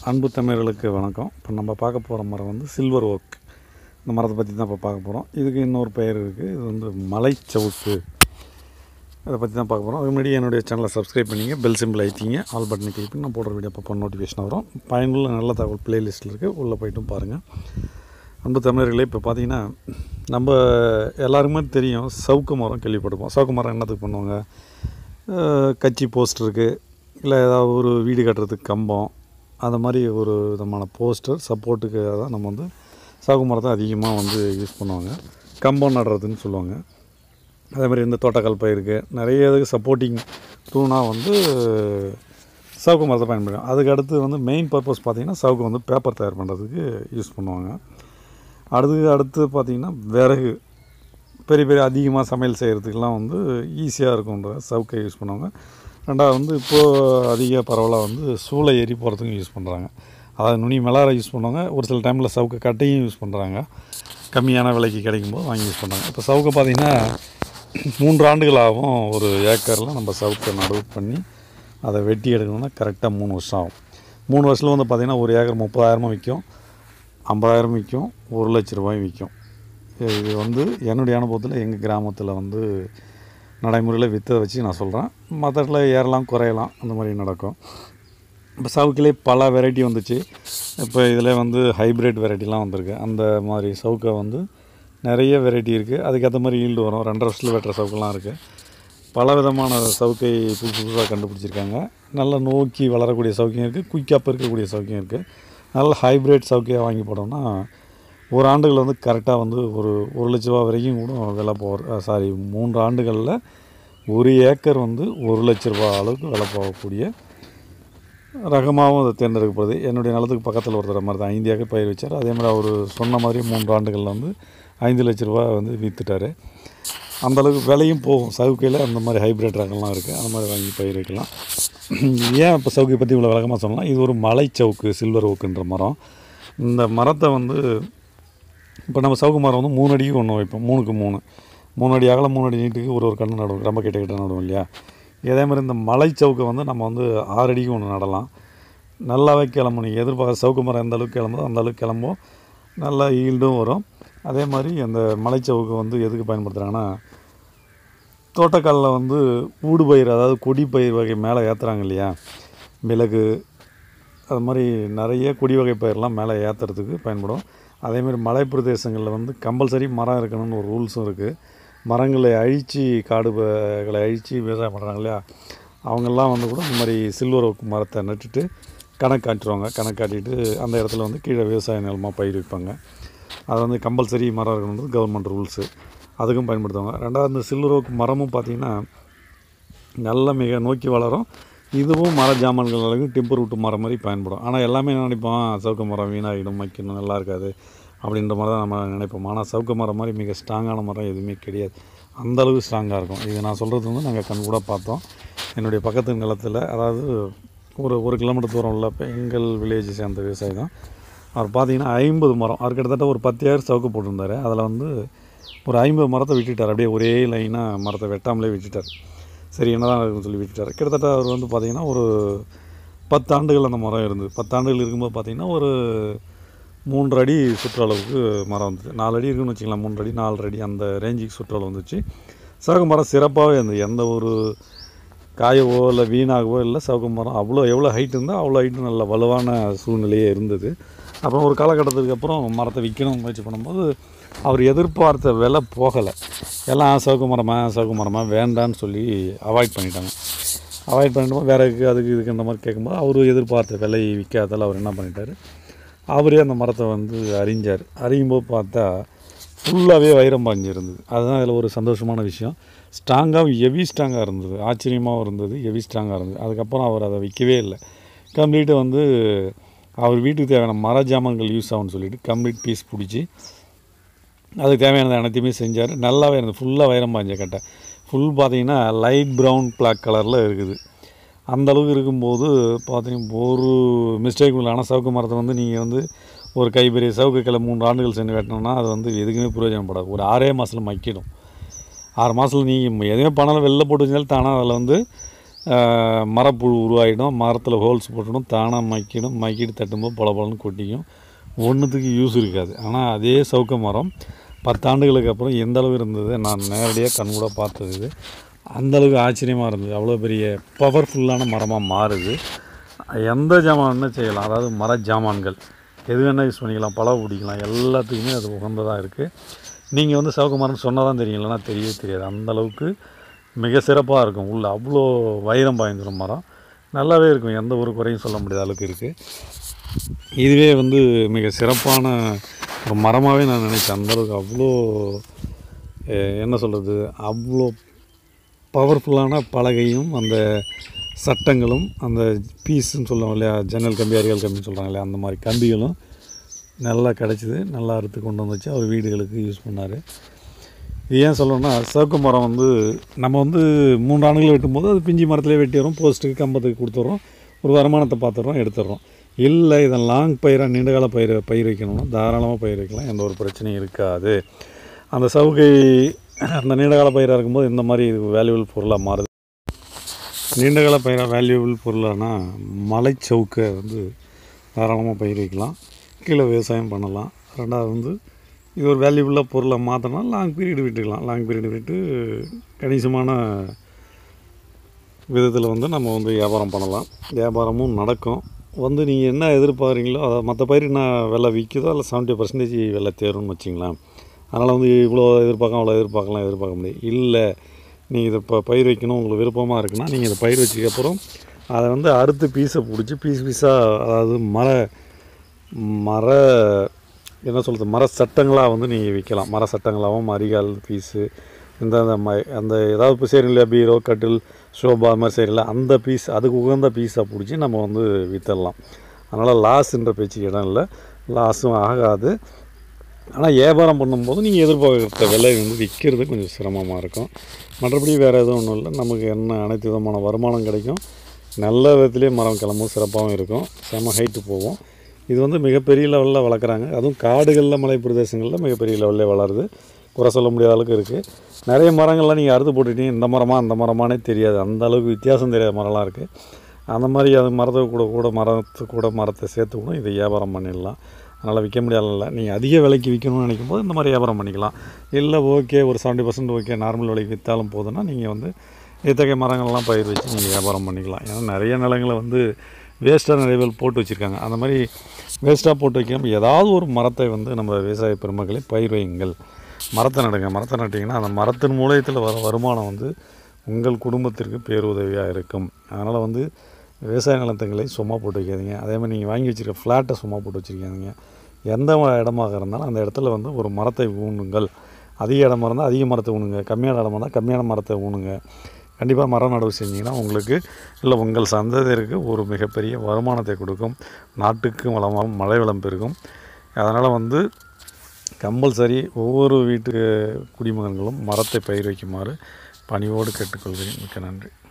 அன்பு தமிழர்களுக்கு வணக்கம். இப்போ நம்ம பார்க்க போகிற மரம் வந்து சில்வர் ஓக். இந்த மரத்தை பற்றி தான் இப்போ பார்க்க போகிறோம். இதுக்கு இன்னொரு பெயர் இருக்குது. இது வந்து மலைச்சவுக்கு. அதை பற்றி தான் பார்க்க போகிறோம். அதுக்கு முன்னாடி என்னுடைய சேனலை சப்ஸ்கிரைப் பண்ணிங்க, பெல் சிம்பிள் ஐத்திங்க, ஆல் பட்டனை கிளிக் பண்ணி நான் போடுற வீடியோ அப்போ நோட்டிஃபிகேஷன் வரும். பயனுள்ள நல்ல தகவல் ப்ளேலிஸ்ட்டில் இருக்குது, உள்ளே போய்ட்டும் பாருங்கள். அன்பு தமிழர்களே, இப்போ பார்த்தீங்கன்னா நம்ம எல்லாருக்குமே தெரியும், சவுக்கு மரம் கேள்விப்பட்டிருப்போம். சவுக்கு மரம் என்னத்துக்கு பண்ணுவாங்க? கட்சி போஸ்டருக்கு, இல்லை ஏதாவது ஒரு வீடு கட்டுறதுக்கு கம்பம், அந்த மாதிரி ஒரு விதமான போஸ்டர் சப்போர்ட்டுக்காக தான் நம்ம வந்து சவுக்கு மரத்தை அதிகமாக வந்து யூஸ் பண்ணுவாங்க. கம்பம் நடுறதுன்னு சொல்லுவாங்க. அதே மாதிரி இந்த தோட்டக்கால் பயிருக்கு நிறைய இதுக்கு சப்போர்ட்டிங் தூணாக வந்து சவுக்கு மரத்தை பயன்படுத்தும். அதுக்கு அடுத்து வந்து மெயின் பர்பஸ் பார்த்திங்கன்னா சவுக்கு வந்து பேப்பர் தயார் பண்ணுறதுக்கு யூஸ் பண்ணுவாங்க. அடுத்து பார்த்திங்கன்னா விறகு, பெரிய பெரிய அதிகமாக சமையல் செய்கிறதுக்கெலாம் வந்து ஈஸியாக இருக்குன்ற சவுக்கை யூஸ் பண்ணுவாங்க. ரெண்டாவது வந்து இப்போது அதிக பரவலாக வந்து சூளை ஏறி போகிறதுக்கும் யூஸ் பண்ணுறாங்க. அதாவது நுனி மெலாரை யூஸ் பண்ணுவாங்க. ஒரு சில டைமில் சவுக்கு கட்டையும் யூஸ் பண்ணுறாங்க. கம்மியான விலைக்கு கிடைக்கும்போது வாங்கி யூஸ் பண்ணுறாங்க. இப்போ சவுக்கை பார்த்திங்கன்னா 3 ஆண்டுகளாகவும் ஒரு ஏக்கரில் நம்ம சவுக்கை நடவு பண்ணி அதை வெட்டி எடுக்கணும்னா கரெக்டாக 3 வருஷம் ஆகும். 3 வருஷத்தில் வந்து பார்த்திங்கன்னா ஒரு ஏக்கர் 30,000 விற்கும், 50,000 விற்கும், 1,00,000 ரூபாய் விற்கும். இது வந்து என்னுடைய அனுபவத்தில் எங்கள் கிராமத்தில் வந்து நடைமுறையில் விற்றதை வச்சு நான் சொல்கிறேன். மற்ற இடத்துல ஏறலாம் குறையலாம், அந்த மாதிரி நடக்கும். இப்போ சவுக்கிலே பல வெரைட்டி வந்துச்சு. இப்போ இதில் வந்து ஹைப்ரிட் வெரைட்டிலாம் வந்திருக்கு. அந்த மாதிரி சவுக்கை வந்து நிறைய வெரைட்டி இருக்குது. அதுக்கேற்ற மாதிரி ஈல்டு வரும். 2.5 வருஷத்தில் வெட்டுற சவுக்கெல்லாம் இருக்குது. பல விதமான சவுக்கை புதுசாக கண்டுபிடிச்சிருக்காங்க. நல்லா நோக்கி வளரக்கூடிய சவுக்கியம் இருக்குது, குயிக்காக இருக்கக்கூடிய சவுக்கியம் இருக்குது. நல்ல ஹைப்ரிட் சவுக்கையாக வாங்கி போட்டோம்னா ஒரு ஆண்டுகள் வந்து கரெக்டாக வந்து ஒரு 1,00,000 ரூபா வரைக்கும் கூட விலை 3 ஆண்டுகளில் ஒரு ஏக்கர் வந்து 1,00,000 ரூபா அளவுக்கு விலை போகக்கூடிய ரகமாகவும் அதை தேர்ந்தெடுக்கப்படுது. என்னுடைய நிலத்துக்கு பக்கத்தில் ஒருத்தர் மாதிரி தான் 5 ஏக்கர் பயிர் வச்சார். அதே மாதிரி அவர் சொன்ன மாதிரி 3 ஆண்டுகளில் வந்து 5,00,000 ரூபா வந்து விற்றுட்டார். அந்தளவுக்கு விலையும் போகும். சவுக்கையில் அந்த மாதிரி ஹைப்ரிட் ரகம்லாம் இருக்குது. அந்த மாதிரி வாங்கி பயிர் வைக்கலாம். ஏன் இப்போ சவுக்கை பற்றி இவ்வளோ விளக்கமாக சொன்னால், இது ஒரு மலைச்சவுக்கு, சில்வர் ஓக்குன்ற மரம். இந்த மரத்தை வந்து இப்போ நம்ம சவுக்கு மரம் வந்து 3 அடிக்கு ஒன்று வைப்போம். 3க்கு 3 அடி அகலம், 3 அடி நீட்டுக்கு ஒரு கன்று நடுவோம். ரொம்ப கிட்ட நடுவோம் இல்லையா? இதே மாதிரி இந்த மலைச்சவுக்கை வந்து நம்ம வந்து 6 அடிக்கு ஒன்று நடலாம். நல்லாவே கிளம்பும். நீங்கள் எதிர்பார்க்க சவுக்கு மரம் எந்த அளவுக்கு கிளம்புதோ அந்த அளவுக்கு கிளம்பும். நல்லா ஈல்டும் வரும். அதே மாதிரி அந்த மலைச்சவுக்கு வந்து எதுக்கு பயன்படுத்துகிறாங்கன்னா, தோட்டக்காலில் வந்து ஊடுபயிர், அதாவது கொடி பயிர் வகை மேலே ஏற்றுறாங்க இல்லையா? மிளகு, அது மாதிரி நிறைய கொடி வகை பயிரெலாம் மேலே ஏற்றுறதுக்கு பயன்படும். அதேமாதிரி மலை பிரதேசங்களில் வந்து கம்பல்சரி மரம் இருக்கணும்னு ஒரு ரூல்ஸும் இருக்குது. மரங்களை அழித்து, காடுகளை அழித்து விவசாயம் பண்ணுறாங்க இல்லையா? அவங்கெல்லாம் வந்து கூட இந்த மாதிரி சில்வர் ஓக் மரத்தை நட்டுட்டு கணக்காட்டுருவாங்க. கணக்காட்டிட்டு அந்த இடத்துல வந்து கீழே விவசாய நிலமாக பயிர் வைப்பாங்க. அது வந்து கம்பல்சரி மரம் இருக்கணுன்றது கவர்மெண்ட் ரூல்ஸு. அதுக்கும் பயன்படுத்துவாங்க. ரெண்டாவது இந்த சில்வர் ஓக் மரமும் பார்த்திங்கன்னா நல்ல மிக நோக்கி வளரும். இதுவும் மர ஜாமான்கள் அளவுக்கு டிம்பர் விட்டு மரம் மாதிரி பயன்படும். ஆனால் எல்லாமே என்ன நினைப்போம், சவுக்கு மரம் வீணாகிடும், வைக்கணும், நல்லா இருக்காது அப்படின்ற மாதிரி தான் நம்ம நினைப்போம். ஆனால் சவுக்கு மரம் மாதிரி மிக ஸ்ட்ராங்கான மரம் எதுவுமே கிடையாது. அந்தளவுக்கு ஸ்ட்ராங்காக இருக்கும். இது நான் சொல்கிறது வந்து நாங்கள் கண் கூட பார்த்தோம். என்னுடைய பக்கத்து நிலத்தில், அதாவது ஒரு கிலோமீட்டர் தூரம் உள்ள எங்கள் வில்லேஜை சேர்ந்த விவசாயி தான். அவர் பார்த்திங்கன்னா 50 மரம், அவர் கிட்டத்தட்ட ஒரு 10 ஏக்கர் சவுக்கு போட்டிருந்தார். அதில் வந்து ஒரு 50 மரத்தை விட்டுட்டார். அப்படியே ஒரே லைனாக மரத்தை வெட்டாமலே விட்டுட்டார். சரி என்ன தான் இருக்குன்னு சொல்லி விட்டுட்டார். கிட்டத்தட்ட அவர் வந்து பார்த்திங்கன்னா ஒரு 10 ஆண்டுகள் அந்த மரம் இருந்தது. 10 ஆண்டுகள் இருக்கும்போது பார்த்திங்கன்னா ஒரு 3 அடி சுற்றளவுக்கு மரம் வந்துச்சு. 4 அடி இருக்குன்னு வச்சுக்கலாம். 3 அடி 4 அடி அந்த ரேஞ்சுக்கு சுற்றளவு வந்துச்சு. சவுக்கு மரம் சிறப்பாகவே இருந்தது. எந்த ஒரு காயவோ இல்லை வீணாகவோ இல்லை. சவுக்கு மரம் எவ்வளோ ஹைட் இருந்தால் அவ்வளோ ஹைட்டு நல்ல வலுவான சூழ்நிலையே இருந்தது. அப்புறம் ஒரு காலகட்டத்துக்கு அப்புறம் மரத்தை விற்கணும் முயற்சி பண்ணும்போது அவர் எதிர்பார்த்த விலை போகலை. எல்லாம் சவுக்கு மரமாக வேண்டான்னு சொல்லி அவாய்ட் பண்ணிட்டாங்க. அவாய்ட் பண்ணிட்டு அதுக்கு இதுக்குன்ற மாதிரி கேட்கும்போது அவர் எதிர்பார்த்த விலை விற்காதால் அவர் என்ன பண்ணிட்டார், அவரே அந்த மரத்தை வந்து அறிஞ்சார். அறியும்போது பார்த்தா ஃபுல்லாகவே வைரம் பாஞ்சு இருந்தது. அதுதான் அதில் ஒரு சந்தோஷமான விஷயம். ஹெவி ஸ்ட்ராங்காக இருந்தது. ஆச்சரியமாகவும் இருந்தது, ஹெவி ஸ்ட்ராங்காக இருந்தது. அதுக்கப்புறம் அவர் அதை விற்கவே இல்லை. கம்ப்ளீட்டு வந்து அவர் வீட்டுக்கு தேவையான மர ஜாமான்கள் யூஸ் ஆகும்னு சொல்லிவிட்டு கம்ப்ளீட் பீஸ் பிடிச்சி அதுக்கு தேவையானது அனைத்தையுமே செஞ்சார். நல்லாவே இருந்தது. ஃபுல்லாக வைரம் பாஞ்ச கட்டை. ஃபுல் பார்த்திங்கன்னா லைட் ப்ரௌன் பிளாக் கலரில் இருக்குது. அந்தளவுக்கு இருக்கும்போது பார்த்திங்கன்னா ஒரு மிஸ்டேக் இல்லை. ஆனால் சவுக்கு மரத்தை வந்து நீங்கள் வந்து ஒரு கைப்பெரிய சவுக்கு கிளை 3 ஆண்டுகள் சென்று வெட்டினோம்னா அது வந்து எதுக்குமே பிரயோஜனப்படாது. ஒரு 6 மாதத்தில் மக்கிடும். 6 மாதத்தில் நீங்கள் எதுவுமே பண்ணாலும் வெளில போட்டு வச்சாலும் தானே அதில் வந்து மரப்புழு உருவாகிடும், மரத்தில் ஹோல்ஸ் போட்டுடும், தானாக மக்கிட்டு தட்டும்போது பலன்னு கொட்டிக்கும். ஒன்றுத்துக்கு யூஸ் இருக்காது. ஆனால் அதே சவுக்க மரம் 10 ஆண்டுகளுக்கு அப்புறம் எந்த அளவு இருந்தது நான் நேரடியாக கண்கூட பார்த்தது. இது அந்தளவுக்கு ஆச்சரியமாக இருந்தது. அவ்வளோ பெரிய பவர்ஃபுல்லான மரமாக மாறுது. எந்த ஜாமான்னு செய்யலாம், அதாவது மர ஜாமான்கள் எது வேணால் யூஸ் பண்ணிக்கலாம், பழம் பிடிக்கலாம், எல்லாத்துக்குமே அது உகந்ததாக இருக்குது. நீங்கள் வந்து சவுக்க மரம்னு சொன்னால் தான் தெரியும், இல்லைனா தெரியவே தெரியாது. அந்தளவுக்கு மிக சிறப்பாக இருக்கும். உள்ள அவ்வளோ வைரம் பாய்ந்துடும் மரம், நல்லாவே இருக்கும், எந்த ஒரு குறையும் சொல்ல முடியாத அளவுக்கு இருக்குது. இதுவே வந்து மிக சிறப்பான ஒரு மரமாகவே நான் நினச்சேன். அந்தளவுக்கு அவ்வளோ என்ன சொல்கிறது, அவ்வளோ பவர்ஃபுல்லான பலகையும் அந்த சட்டங்களும் அந்த பீஸுன்னு சொல்லுவோம் இல்லையா, ஜன்னல் கம்பி அரியல் கம்பின்னு சொல்கிறாங்க இல்லையா, அந்த மாதிரி கம்பிகளும் நல்லா கிடச்சிது. நல்லா அறுத்து கொண்டு வந்துச்சு, அவர் வீடுகளுக்கு யூஸ் பண்ணார். இது ஏன் சொல்லணும்னா, சவுக்கு மரம் வந்து நம்ம வந்து 3 ஆண்டுகள் வெட்டும்போது அது பிஞ்சி மரத்துலேயே வெட்டிடுறோம், போஸ்ட்டுக்கு கம்பத்துக்கு கொடுத்துட்றோம், ஒரு வருமானத்தை பார்த்துட்றோம், எடுத்துடுறோம். இல்லை இதை லாங் பயிராக நீண்டகால பயிர் வைக்கணும்னா தாராளமாக பயிர் வைக்கலாம், எந்த ஒரு பிரச்சனையும் இருக்காது. அந்த சவுக்கை அந்த நீண்டகால பயிராக இருக்கும்போது இந்த மாதிரி வேல்யூபிள் பொருளாக மாறுது. நீண்டகால பயிராக வேல்யூபிள் பொருளானா மலைச்சவுக்கை வந்து தாராளமாக பயிர் வைக்கலாம், கீழே விவசாயம் பண்ணலாம். ரெண்டாவது வந்து இது ஒரு வேல்யூபிளாக பொருளை மாற்றினா லாங் பீரியட் விட்டுக்கலாம். லாங் பீரியட் விட்டு கணிசமான விதத்தில் வந்து நம்ம வந்து வியாபாரம் பண்ணலாம், வியாபாரமும் நடக்கும். வந்து நீங்கள் என்ன எதிர்பார்க்குறீங்களோ அதை மற்ற பயிர் என்ன விலை விற்குதோ அதில் 70% விலை தேரும்னு வச்சிங்களேன். அதனால் வந்து இவ்வளோ எதிர்பார்க்க முடியும். இல்லை நீங்கள் இதை இப்போ பயிர் வைக்கணும் உங்களுக்கு விருப்பமாக இருக்குன்னா நீங்கள் இதை பயிர் வச்சதுக்கப்புறம் அதை வந்து அறுத்து பீஸை பிடிச்சி பீஸாக, அதாவது என்ன சொல்கிறது, மர சட்டங்களாக வந்து நீங்கள் விற்கலாம். மர சட்டங்களாகவும் அரிகால் பீஸு அந்த ஏதாவது இப்போ செய்கிறோம் இல்லையா, பீரோ கட்டில் ஷோபா அது மாதிரி செய்யல, அந்த பீஸ் அதுக்கு உகந்த பீஸாக பிடிச்சி நம்ம வந்து விற்றுடலாம். அதனால் லாஸுன்ற பேச்சுக்கு இடம் இல்லை, லாஸும் ஆகாது. ஆனால் வியாபாரம் பண்ணும்போது நீங்கள் எதிர்பார்க்குற விலை வந்து விற்கிறது கொஞ்சம் சிரமமாக இருக்கும். மற்றபடி வேறு எதுவும் ஒன்றும் இல்லை, நமக்கு என்ன அனைத்து விதமான வருமானம் கிடைக்கும், நல்ல விதத்துலேயே மரம் கிளம்பும், சிறப்பாகவும் இருக்கும், செம ஹைட்டு போகும். இது வந்து மிகப்பெரிய லெவலில் வளர்க்குறாங்க, அதுவும் காடுகளில் மலை பிரதேசங்களில் மிகப்பெரிய லெவலில் வளருது, குறை சொல்ல முடியாத அளவுக்கு இருக்குது. நிறைய மரங்கள்லாம் நீங்கள் அறுத்து போட்டுட்டீங்க, இந்த மரமாக அந்த மரமானே தெரியாது, அந்த அளவுக்கு வித்தியாசம் தெரியாத மரம்லாம் இருக்குது. அந்த மாதிரி அது மரத்தை சேர்த்து கூட இதை வியாபாரம் பண்ணிடலாம். அதனால் விற்க முடியாதுல்ல, நீங்கள் அதிக விலைக்கு விற்கணும்னு நினைக்கும் போது இந்த மாதிரி வியாபாரம் பண்ணிக்கலாம். இல்லை ஓகே ஒரு 70% ஓகே நார்மல் விலைக்கு விற்றாலும் போதுன்னா நீங்கள் வந்து இத்தகைய மரங்கள்லாம் பயிர் வச்சு நீங்கள் வியாபாரம் பண்ணிக்கலாம். ஏன்னா நிறைய நிலங்களை வந்து வேஸ்ட்டாக நிறைய பேர் போட்டு வச்சுருக்காங்க. அந்த மாதிரி வேஸ்ட்டாக போட்டு வைக்காமல் ஏதாவது ஒரு மரத்தை வந்து நம்ம விவசாய பெருமக்களை பயிர் வையுங்கள், மரத்தை நட்டிங்கன்னா அந்த மரத்தின் மூலயத்தில் வர வருமானம் வந்து உங்கள் குடும்பத்திற்கு பேருதவியாக இருக்கும். அதனால் வந்து விவசாய நிலத்தங்களை சும்மா போட்டு வைக்காதீங்க. அதே மாதிரி நீங்கள் வாங்கி வச்சுருக்க ஃப்ளாட்டை சும்மா போட்டு வச்சுருக்காதீங்க. எந்த இடமாக இருந்தாலும் அந்த இடத்துல வந்து ஒரு மரத்தை ஊனுங்கள். அதிக இடமா இருந்தால் அதிக மரத்தை ஊனுங்க, கம்மியான இடமா இருந்தால் கம்மியான மரத்தை ஊனுங்க. கண்டிப்பாக மரம் நடவு செஞ்சிங்கன்னா உங்களுக்கு இல்லை உங்கள் சந்ததியருக்கு ஒரு மிகப்பெரிய வருமானத்தை கொடுக்கும், நாட்டுக்கு வளமாகவும் மழை வளம் பெருகும். அதனால் வந்து கம்பல்சரி ஒவ்வொரு வீட்டு குடிமகன்களும் மரத்தை பயிர் வைக்குமாறு பணிவோடு கேட்டுக்கொள்கிறேன். மிக்க நன்றி.